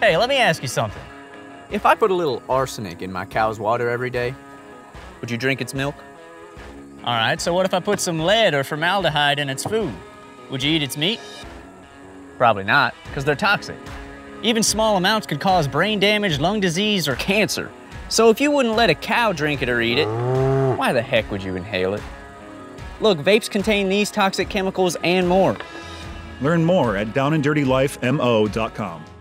Hey, let me ask you something. If I put a little arsenic in my cow's water every day, would you drink its milk? All right, so what if I put some lead or formaldehyde in its food? Would you eat its meat? Probably not, because they're toxic. Even small amounts could cause brain damage, lung disease, or Cancer. So if you wouldn't let a cow drink it or eat it, why the heck would you inhale it? Look, vapes contain these toxic chemicals and more. Learn more at downanddirtylifemo.com.